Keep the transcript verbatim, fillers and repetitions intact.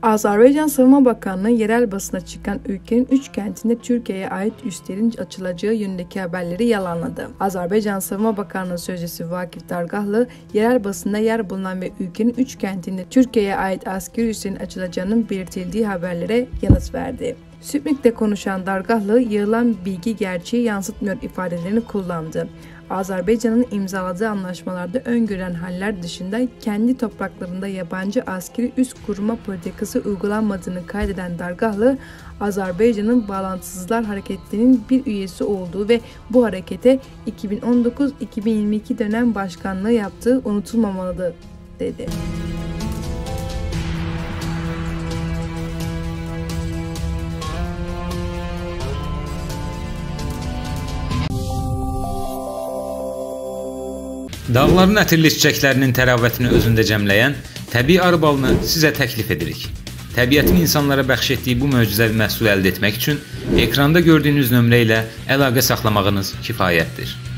Azerbaycan Savunma Bakanlığı yerel basına çıkan ülkenin üç kentinde Türkiye'ye ait üslerin açılacağı yönündeki haberleri yalanladı. Azerbaycan Savunma Bakanlığı Sözcüsü Vakif Dargahlı, yerel basında yer bulunan ve ülkenin üç kentinde Türkiye'ye ait askeri üslerin açılacağının belirtildiği haberlere yanıt verdi. Sputnik'te konuşan Dargahlı, yayılan bilgi gerçeği yansıtmıyor ifadelerini kullandı. Azerbaycan'ın imzaladığı anlaşmalarda öngören haller dışında kendi topraklarında yabancı askeri üs kurma politikası uygulanmadığını kaydeden Dargahlı, Azerbaycan'ın Bağlantısızlar Hareketi'nin bir üyesi olduğu ve bu harekete iki bin on dokuz iki bin yirmi iki dönem başkanlığı yaptığı unutulmamalıdır, dedi. Dağların ətirli çiçəklərinin təravətini özündə cəmləyən təbii arı balını sizə təklif edirik. Təbiətin insanlara bəxş etdiyi bu möcüzəvi məhsulu əldə etmək üçün ekranda gördüyünüz nömrə ilə əlaqə saxlamağınız kifayətdir.